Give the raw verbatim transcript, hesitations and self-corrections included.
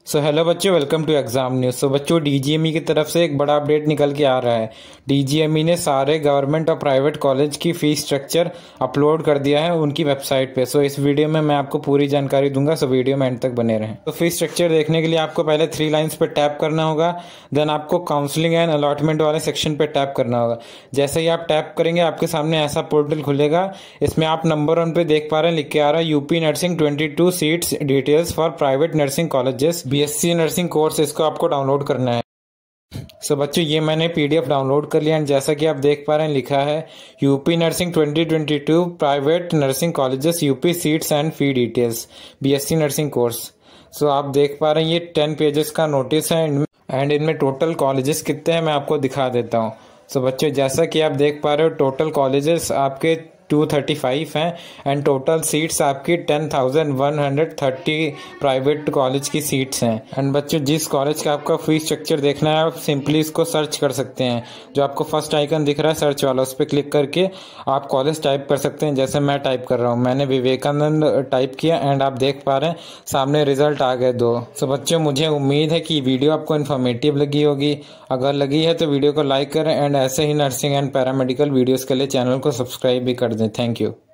सो hello बच्चों, welcome to exam news. So बच्चों, DGME की तरफ से एक बड़ा अपडेट निकल के आ रहा है। डीजीएमई ने सारे गवर्नमेंट और प्राइवेट कॉलेज की फीस स्ट्रक्चर अपलोड कर दिया है उनकी वेबसाइट पे। सो इस वीडियो में मैं आपको पूरी जानकारी दूंगा, सो वीडियो में एंड तक बने रहें। तो फीस स्ट्रक्चर देखने के लिए आपको पहले थ्री लाइन्स पे टैप करना होगा, देन आपको काउंसलिंग एंड अलॉटमेंट वाले सेक्शन पे टैप करना होगा। जैसे ही आप टैप करेंगे आपके सामने ऐसा पोर्टल खुलेगा। इसमें आप नंबर वन पे देख पा रहे हैं, लिख के आ रहा है UP nursing twenty two seats details for private nursing colleges BSc nursing course. इसको आपको डाउनलोड करना है। सो so, बच्चों, ये मैंने पीडीएफ डाउनलोड कर लिया एंड जैसा कि आप देख पा रहे हैं लिखा है UP nursing twenty twenty two private nursing colleges UP seats and fee details BSc nursing course. So आप देख पा रहे हैं ये टेन पेजेस का नोटिस है एंड इनमें टोटल कॉलेजेस कितने हैं मैं आपको दिखा देता हूँ। सो so, बच्चों, जैसा कि आप देख पा रहे हो टोटल कॉलेजेस आपके टू थर्टी फाइव हैं एंड टोटल सीट्स आपकी ten thousand one hundred thirty private college की सीट्स हैं। एंड बच्चों, जिस कॉलेज का आपका फीस स्ट्रक्चर देखना है आप सिंपली इसको सर्च कर सकते हैं। जो आपको फर्स्ट आइकन दिख रहा है सर्च वाला, उस पर क्लिक करके आप कॉलेज टाइप कर सकते हैं। जैसे मैं टाइप कर रहा हूँ, मैंने विवेकानंद टाइप किया एंड आप देख पा रहे हैं सामने रिजल्ट आ गए दो। सो बच्चों, मुझे उम्मीद है कि वीडियो आपको इन्फॉर्मेटिव लगी होगी। अगर लगी है तो वीडियो को लाइक करें एंड ऐसे ही नर्सिंग एंड पैरामेडिकल वीडियोज़ के लिए चैनल को सब्सक्राइब भी कर दें। Thank you.